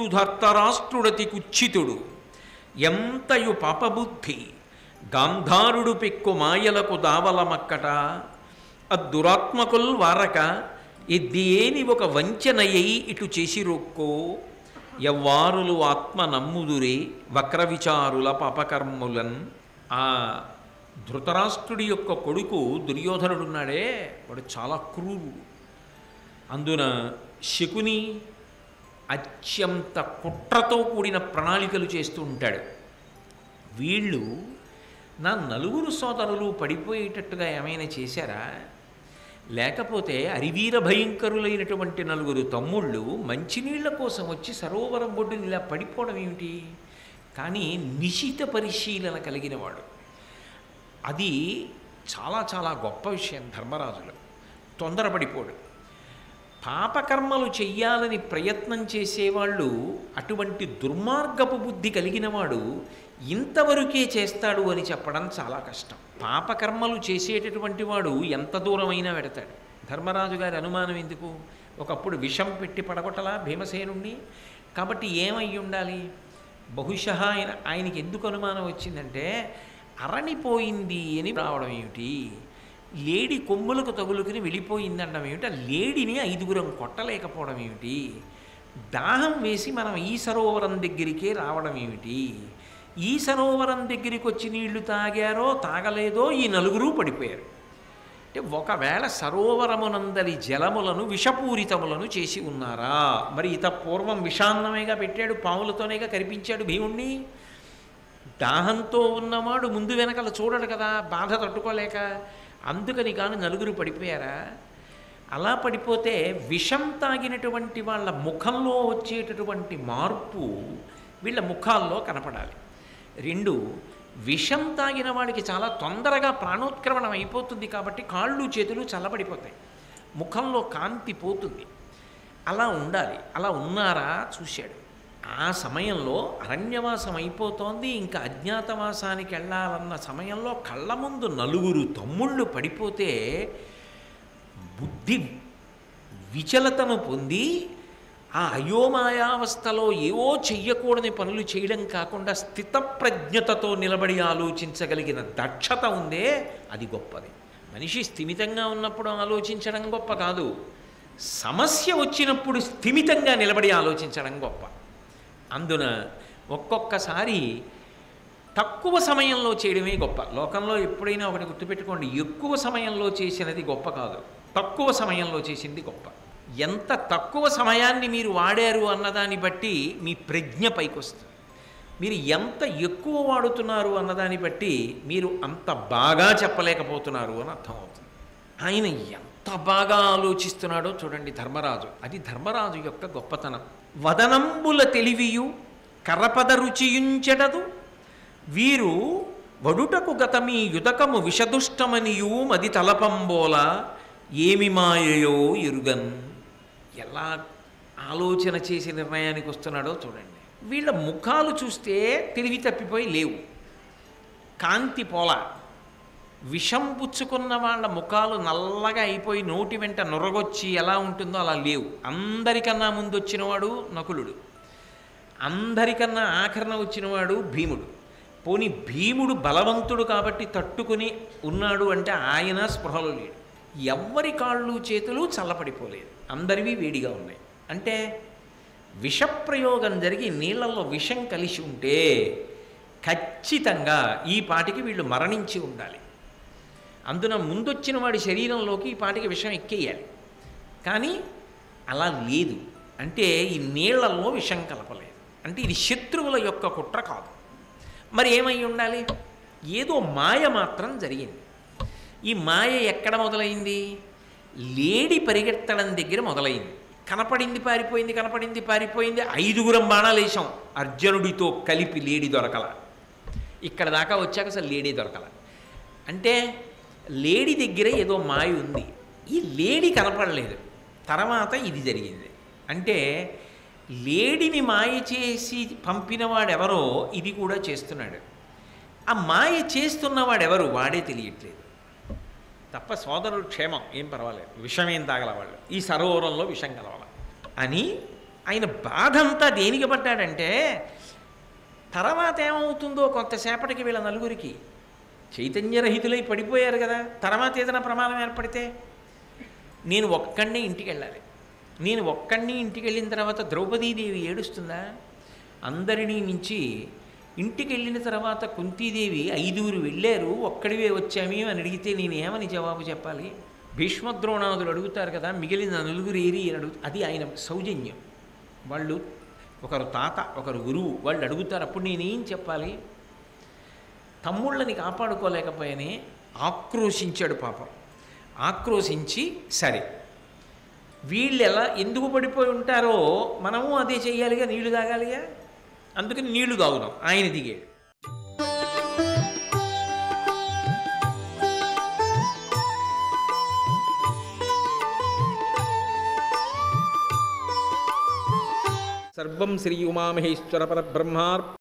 దుర్మార్గుడు ధర్తరాష్ట్రుడతి కుచ్చితుడు ఎంతయు పాపబుద్ధి గాంధారుడు పెక్కు మాయలకు దావలమక్కట అద్దురాత్మకుల్ వారక ఎద్దేని ఒక వంచనయ్యి ఇటు చేసి రొక్కో ఎవ్వారులు ఆత్మ నమ్ముదురే వక్రవిచారుల పాపకర్ములన్. ఆ ధృతరాష్ట్రుడి యొక్క కొడుకు దుర్యోధనుడున్నాడే, వాడు చాలా క్రూరుడు. అందున శకుని అత్యంత కుట్రతో కూడిన ప్రణాళికలు చేస్తూ ఉంటాడు. వీళ్ళు నా నలుగురు సోదరులు పడిపోయేటట్టుగా ఏమైనా చేశారా, లేకపోతే అరివీర భయంకరులైనటువంటి నలుగురు తమ్ముళ్ళు మంచినీళ్ల కోసం వచ్చి సరోవరం బొడ్డుని ఇలా పడిపోవడం ఏమిటి? కానీ నిశిత పరిశీలన కలిగినవాడు. అది చాలా చాలా గొప్ప విషయం. ధర్మరాజులు తొందరపడిపోడు. పాపకర్మలు చెయ్యాలని ప్రయత్నం చేసేవాళ్ళు అటువంటి దుర్మార్గపు బుద్ధి కలిగినవాడు ఇంతవరకే చేస్తాడు అని చెప్పడం చాలా కష్టం. పాపకర్మలు చేసేటటువంటి వాడు ఎంత దూరమైనా వెడతాడు. ధర్మరాజు గారి అనుమానం ఎందుకు? ఒకప్పుడు విషం పెట్టి పడగొట్టలా భీమసేనుణ్ణి. కాబట్టి ఏమై ఉండాలి? బహుశా ఆయనకి ఎందుకు అనుమానం వచ్చిందంటే, అరణిపోయింది అని రావడం ఏమిటి, లేడి కొమ్ములకు తగులుకుని వెళ్ళిపోయిందనడం ఏమిటి, ఆ లేడిని 5గురం కొట్టలేకపోవడం ఏమిటి, దాహం వేసి మనం ఈ సరోవరం దగ్గరికే రావడం ఏమిటి, ఈ సరోవరం దగ్గరికి వచ్చి నీళ్లు తాగారో తాగలేదో ఈ నలుగురు పడిపోయారు. అంటే ఒకవేళ సరోవరమునందరి జలములను విషపూరితములను చేసి ఉన్నారా? మరి ఇత పూర్వం విషాన్నమేగా పెట్టాడు, పాములతోనేగా కరిపించాడు భీముణ్ణి. దాహంతో ఉన్నవాడు ముందు వెనకల చూడడు కదా, బాధ తట్టుకోలేక. అందుకని కాని నలుగురు పడిపోయారా? అలా పడిపోతే విషం తాగినటువంటి వాళ్ళ ముఖంలో వచ్చేటటువంటి మార్పు వీళ్ళ ముఖాల్లో కనపడాలి. 2, విషం తాగిన వాడికి చాలా తొందరగా ప్రాణోత్క్రమణం అయిపోతుంది కాబట్టి కాళ్ళు చేతులు చల్లబడిపోతాయి, ముఖంలో కాంతి పోతుంది. అలా ఉండాలి. అలా ఉన్నారా చూశాడు. ఆ సమయంలో అరణ్యవాసం అయిపోతోంది, ఇంకా అజ్ఞాతవాసానికి వెళ్ళాలన్న సమయంలో కళ్ళ ముందు నలుగురు తమ్ముళ్ళు పడిపోతే బుద్ధి విచలతను పొంది ఆ అయోమయావస్థలో ఏవో చెయ్యకూడని పనులు చేయడం కాకుండా స్థితప్రజ్ఞతతో నిలబడి ఆలోచించగలిగిన దక్షత ఉందే, అది గొప్పది. మనిషి స్థిమితంగా ఉన్నప్పుడు ఆలోచించడం గొప్ప కాదు, సమస్య వచ్చినప్పుడు స్థిమితంగా నిలబడి ఆలోచించడం గొప్ప. అందున ఒక్కొక్కసారి తక్కువ సమయంలో చేయడమే గొప్ప. లోకంలో ఎప్పుడైనా ఒకటి గుర్తుపెట్టుకోండి, ఎక్కువ సమయంలో చేసినది గొప్ప కాదు, తక్కువ సమయంలో చేసింది గొప్ప. ఎంత తక్కువ సమయాన్ని మీరు వాడారు అన్నదాన్ని బట్టి మీ ప్రజ్ఞ పైకి వస్తుంది. మీరు ఎంత ఎక్కువ వాడుతున్నారు అన్నదాన్ని బట్టి మీరు అంత బాగా చెప్పలేకపోతున్నారు అని అర్థమవుతుంది. ఆయన ఎంత బాగా ఆలోచిస్తున్నాడో చూడండి ధర్మరాజు. అది ధర్మరాజు యొక్క గొప్పతనం. వదనంబుల తెలివియు కరపద రుచియుంచెడదు వీరు వడుటకు గతమీ యుదకము విషదుష్టమనియు మది తలపంబోల ఏమి మాయయో ఎరుగన్. ఎలా ఆలోచన చేసి నిర్ణయానికి వస్తున్నాడో చూడండి. వీళ్ళ ముఖాలు చూస్తే తెలివి తప్పిపోయి లేవు, కాంతి పోల. విషం పుచ్చుకున్న వాళ్ళ ముఖాలు నల్లగా అయిపోయి నోటి వెంట నొరగొచ్చి ఎలా ఉంటుందో అలా లేవు. అందరికన్నా ముందు వచ్చినవాడు నకులుడు, అందరికన్నా ఆఖరణ వచ్చినవాడు భీముడు. పోని భీముడు బలవంతుడు కాబట్టి తట్టుకుని ఉన్నాడు అంటే ఆయన స్పృహలో లేడు. ఎవ్వరి కాళ్ళు చేతులు చల్లపడిపోలేదు, అందరివి వేడిగా ఉన్నాయి. అంటే విషప్రయోగం జరిగి నీళ్ళల్లో విషం కలిసి ఉంటే ఖచ్చితంగా ఈ పాటికి వీళ్ళు మరణించి ఉండాలి. అందున ముందొచ్చిన వాడి శరీరంలోకి ఈ పాటికి విషం ఎక్కేయాలి. కానీ అలా లేదు. అంటే ఈ నీళ్లలో విషం కలపలేదు. అంటే ఇది శత్రువుల యొక్క కుట్ర కాదు. మరి ఏమై ఉండాలి? ఏదో మాయ మాత్రం జరిగింది. ఈ మాయ ఎక్కడ మొదలైంది? లేడి పరిగెత్తడం దగ్గర మొదలైంది. కనపడింది పారిపోయింది, కనపడింది పారిపోయింది. 5గురం బాణాలు వేసాం అర్జునుడితో కలిపి, లేడి దొరకల. ఇక్కడ దాకా వచ్చాక అసలు లేడీ దొరకల. అంటే లేడి దగ్గర ఏదో మాయ ఉంది. ఈ లేడి కనపడలేదు. తర్వాత ఇది జరిగింది. అంటే లేడిని మాయ చేసి పంపినవాడెవరో ఇది కూడా చేస్తున్నాడు. ఆ మాయ చేస్తున్నవాడెవరు వాడే తెలియట్లేదు తప్ప సోదరుడు క్షేమం ఏం పర్వాలేదు, విషం ఏం తాగల వాళ్ళు, ఈ సరోవరంలో విషం కలవాల అని ఆయన బాధ అంతా దేనికి పడ్డాడంటే తర్వాత ఏమవుతుందో కొంతసేపటికి వీళ్ళ నలుగురికి చైతన్యరహితులై పడిపోయారు కదా, తర్వాత ఏదైనా ప్రమాదం ఏర్పడితే నేను ఒక్కడినే ఇంటికి వెళ్ళాలి. నేను ఒక్కడిని ఇంటికి వెళ్ళిన తర్వాత ద్రౌపదీదేవి ఏడుస్తుందా? అందరినీ మించి ఇంటికి వెళ్ళిన తర్వాత కుంతీదేవి 5 వెళ్ళారు, ఒక్కడివే వచ్చామి అని అడిగితే నేను ఏమని జవాబు చెప్పాలి? భీష్మద్రోణాదులు అడుగుతారు కదా, మిగిలిన నలుగురు ఏరి అని అది ఆయన సౌజన్యం. వాళ్ళు ఒకరు తాత, ఒకరు గురువు, వాళ్ళు అడుగుతారు. అప్పుడు నేనేం చెప్పాలి? తమ్ముళ్ళని కాపాడుకోలేకపోయానే ఆక్రోశించాడు పాపం. ఆక్రోశించి సరే వీళ్ళు ఎందుకు పడిపోయి ఉంటారో మనము అదే చెయ్యాలిగా, నీళ్లు తాగాలిగా, అందుకని నీళ్లు తాగుదాం. ఆయన దిగాడు. సర్వం శ్రీ ఉమామహేశ్వర పరబ్రహ్మార్పణమస్తు.